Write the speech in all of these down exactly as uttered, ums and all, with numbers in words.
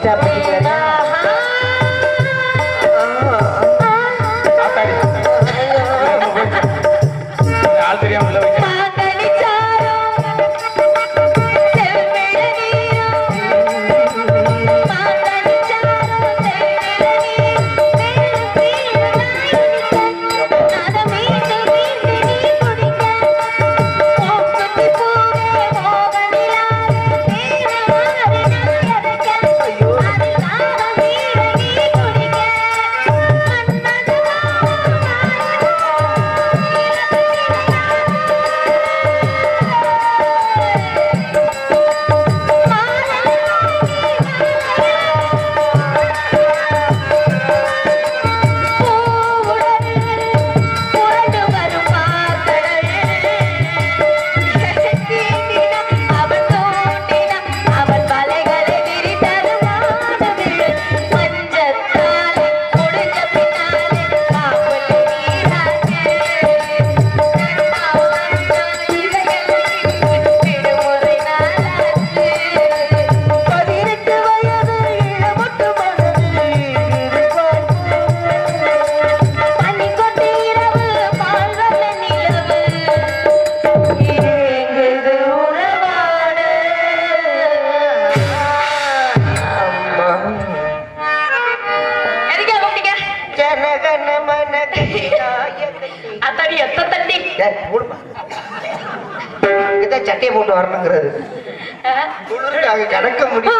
Stop பண்ணிக்கிறேன். ஆள் தெரியாம உள்ள வைக்க சட்டையை போட்டு வரணுங்கிறது கணக்க முடியும்.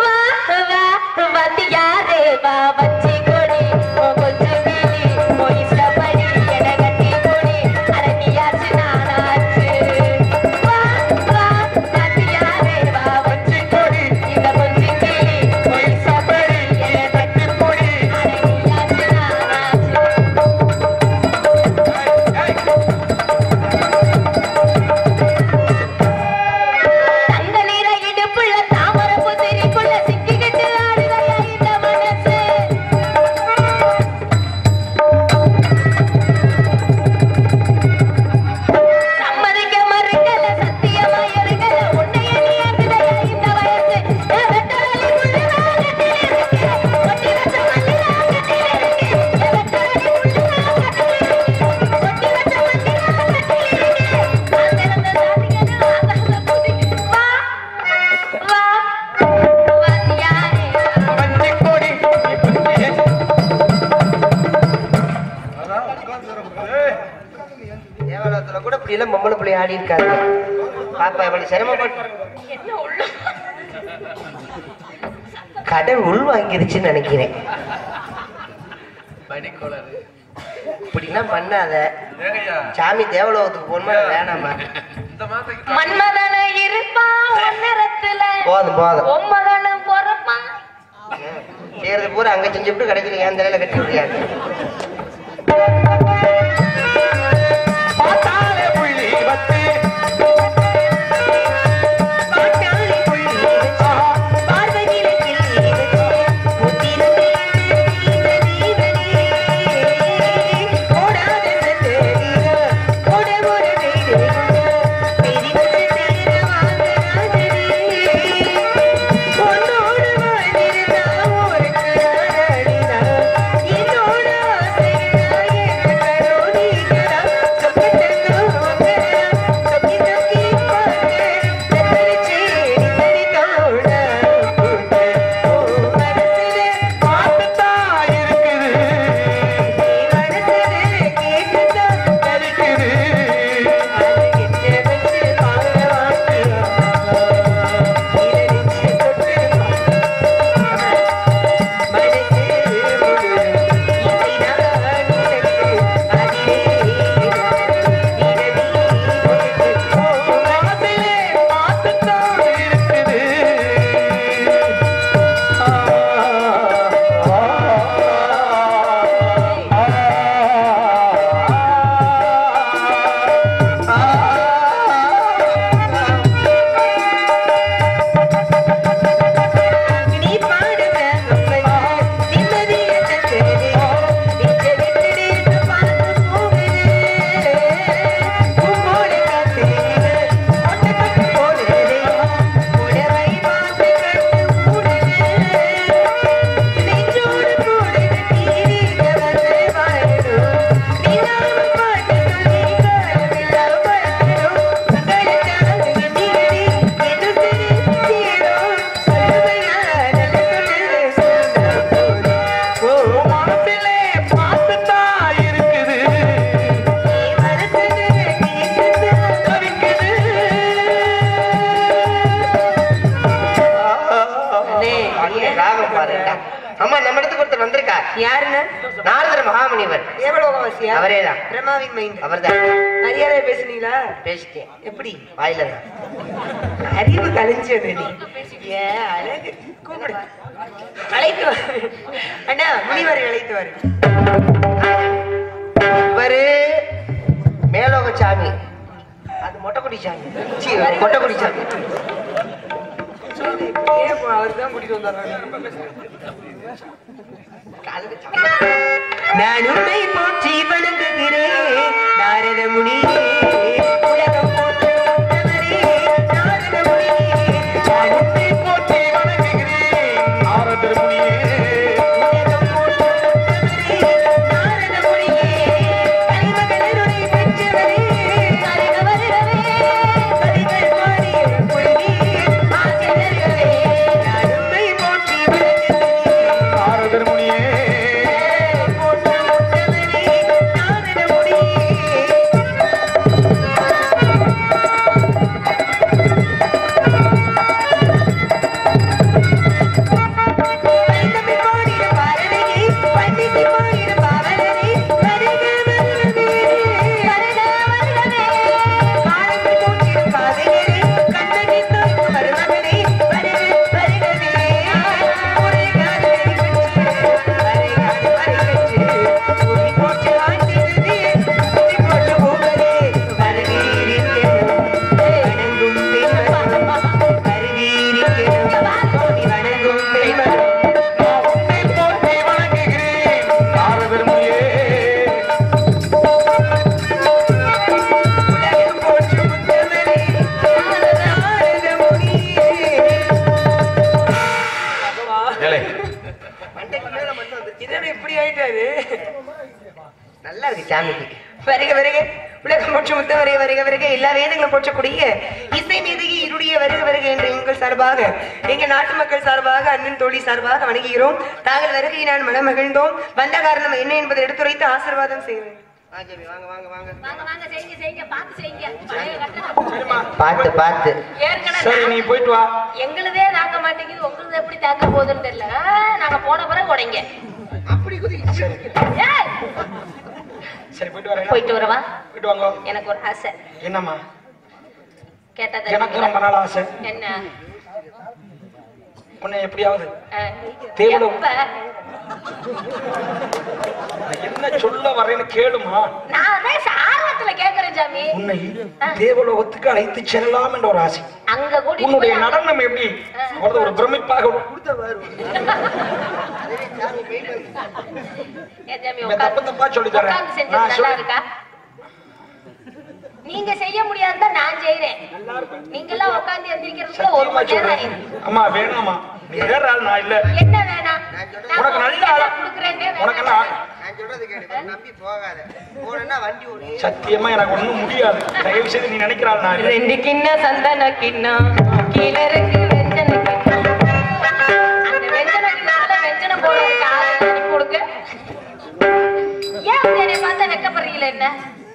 கூட இப்படி எல்லாம் பொம்பளை பிள்ளை ஆடி இருக்காங்க. பாப்பா எவ்வளவு சிரமப்பட்டு கடல் உள் வாங்கிருச்சுன்னு நினைக்கிறேன். இப்படிலாம் பண்ணாத சாமி தேவலோகத்துக்கு போகணுமா வேணாமா? மன்மதன இருப்பா போதும் போதும் ஒன்பதனம் பொறப்பா செய்யறது பூரா அங்க செஞ்சுட்டு கிடைக்கல என் தலையில கட்டி விடுறியாங்க. ராகம் பாருடா. அம்மா நம்ம இடத்துக்கு ஒருத்தர் வந்திருக்கா. யாருன்னு? நாரதர் மகாமுனிவர். தேவலோகவாசியா? அவரேதான். பிரம்மாவின் மைண்ட். அவர்தான். மரியாதை பேசுனீங்களா? பேசிட்டேன். எப்படி? வாயில தான். அறிவு கலைஞ்சது நீ. ஏ அழகு. கூப்பிடு. அழைத்து வா. அண்ணா முனிவரை அழைத்து வாரு. இவரு மேலோக சாமி, அது மொட்டைக்குடி சாமி. சீ, மொட்டைக்குடி சாமி. அவர்தான் கூட்டிட்டு வந்தாரு. நான் உன்னை போற்றி வணங்குகிறேன் நாரத முனியே. உலகம் போற்ற உத்தமரே நாரத முனியே. நான் உன்னை போற்றி வணங்குகிறேன் நாரதர் முனியே. உலகம் போற்ற உத்தமரே நாரத முனியே. கலிமகளருடைய பெற்றவரே கலிக வருகவே. கலிகள் பாடிய பொழுதே ஆசையர்களே. நான் உன்னை போற்றி வணங்குகிறேன் நாரதர் முனியே. நல்லா இருக்கு சாமிக்கு. வருக வருக உலகம் போற்று முத்தவரே வருக வருக. எல்லா வேதங்களும் போற்றக்கூடிய இசை மீதுகி இருடைய வருக வருக என்று எங்கள் சார்பாக, எங்க நாட்டு மக்கள் சார்பாக, அண்ணன் தோழி சார்பாக வணங்குகிறோம். தாங்கள் வருகையை நான் மனம் மகிழ்ந்தோம். வந்த காரணம் என்ன என்பதை எடுத்துரைத்து ஆசீர்வாதம் செய்ய வேண்டும். வாங்க வாங்க வாங்க. வாங்க வாங்க செய்யுங்க செய்யுங்க பார்த்து செய்யுங்க. பழைய கட்டணம் பார்த்து பார்த்து. ஏற்கனவே சரி நீ போயிட்டு வா. எங்களுதே தாங்க மாட்டேங்குது, உங்களுக்கு எப்படி தாங்க போகுதுன்னு தெரியல. நாங்க போன பிறகு உடைங்க. அப்படி குதி. ஏய், சரி போயிட்டு வரேன். போயிட்டு வரவா? போயிட்டு வாங்க. எனக்கு ஒரு ஆசை. என்னம்மா? கேட்டா எனக்கு ரொம்ப நாள் ஆசை. என்ன? உன்னை எப்படியாவது அஹ், தேவலோகம். எப்ப? நான் என்ன சொல்ல வரேன்னு கேளுமா? நான் அதான் ஆர்வத்துல கேக்குறேன் சாமி. உன்னை தேவலோகத்துக்கு அழைத்து செல்லலாம் என்ற ஒரு ஆசை. அங்க கூட்டிட்டு உன்னுடைய போய் நடனம் எப்படி அவ்வளவு ஒரு பிரமிப்பாக ஏன் சாமி தப்பு உட்கார்ந்து தப்பா சொல்லி தரேன். உட்கார்ந்து செஞ்சது நான் நல்லா சொல்ல- இருக்கா? நீங்க செய்ய முடியாதுன்னா நான் செய்யறேன். நீங்க எல்லாம் உட்கார்ந்து எந்திரிக்கிறதுக்கு ஒரு சத்தியமா மணி நேரம் சொல்றேன். ஆயிடும். அம்மா வேணாமா? நீ வேற ஆள், நான் இல்ல. என்ன வேணாம்? நான் உனக்கு நல்ல ஆளா? கொடுக்குறேன்னே உனக்கு வேணாம். என்ன? நான் சொல்றது கேடு. நம்பி போகாத. போனா வண்டி ஓடி. சத்தியமா எனக்கு ஒண்ணும் முடியாது. தயவு செய்து நீ நினைக்கிறாள் நான் இல்ல. ரெண்டு கிண்ண சந்தன கிண்ணம் கீழே இருக்கு வெஞ்சன கிண்ணம். அந்த வெஞ்சன கிண்ணத்துல வெஞ்சனம் போடுறதுக்கு ஆளு அனுப்பி கொடுங்க. ஏன் அப்படி என்னை பார்த்தா வெக்கப்படுறீங்களே என்ன?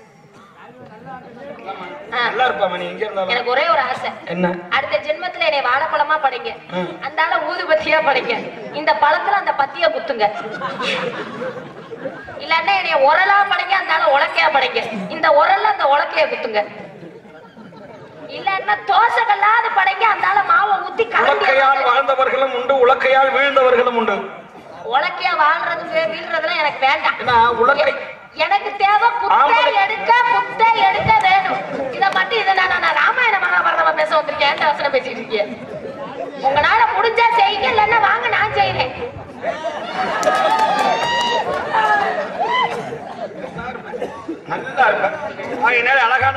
ஆ, நல்லா இருப்பாமா நீ எங்க இருந்தாலும். எனக்கு ஒரே ஒரு ஆசை. என்ன? அடுத்த ஜென்மத்துல என்னை வாழைப்பழமா படைங்க. ம். அந்த ஆள ஊதுபத்தியா படைங்க. இந்த பழத்துல அந்த பத்திய குத்துங்க. இல்லன்னா என்னைய உரலா படைங்க, அந்த ஆள உலக்கையா படைங்க. இந்த உரல்ல அந்த உலக்கைய குத்துங்க. இல்லன்னா தோசை கல்லாத படைங்க, அந்த ஆள மாவை ஊத்தி உலக்கையால் கலந்து வாழ்ந்தவர்களும் உண்டு, உலக்கையால் வீழ்ந்தவர்களும் உண்டு. உலக்கையா வாழ்றது வீழ்றதுலாம் எனக்கு வேண்டாம். ஏன்னா உலக்கை எனக்கு தேவை குத்தை ஆம்பளை. எடுக்க குத்தை எடுக்க வேணும். இத மட்டும் இதை நான் நான் ராமாயண மகாபாரதமா பேச வந்திருக்கேன். எந்த வசனம் பேசிட்டு இருக்கேன்? உங்களால முடிஞ்சா செய்யுங்க, இல்லன்னா வாங்க நான் செய்யறேன். நல்லா இருப்ப. ஆகையினால அழகான